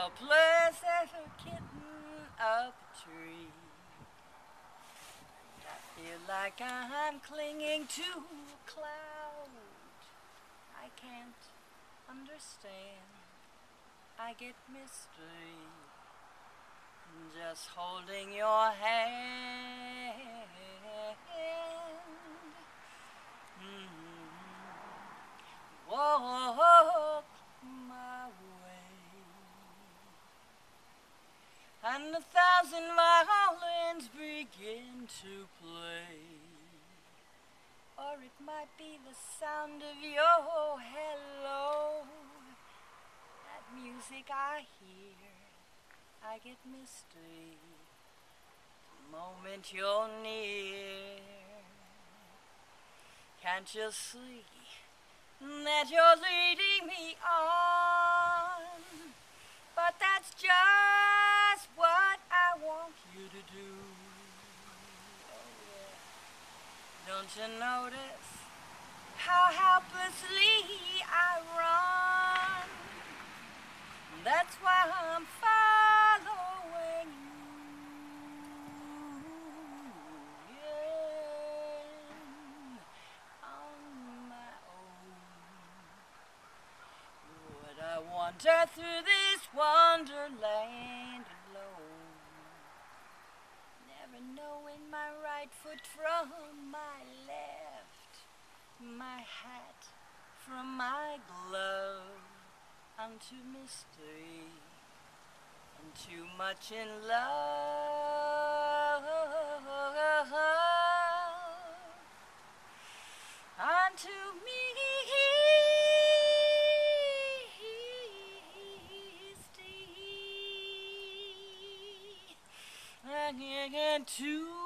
helpless as a kitten up a tree. And I feel like I'm clinging to a cloud. I can't understand. I get misty just holding your hand. Walk my way, and 1,000 violins begin to play. Or it might be the sound of your hello. That music I hear, I get misty the moment you're near. Can't you see that you're leading me on? But that's just what I want you to do. Oh yeah. Don't you notice how helplessly I run? That's why I'm following you, yeah, on my own. Would I wander through this wonderland alone, never knowing my right foot from my left, my hat from my glove? I'm too misty and too much in love. I'm too misty and too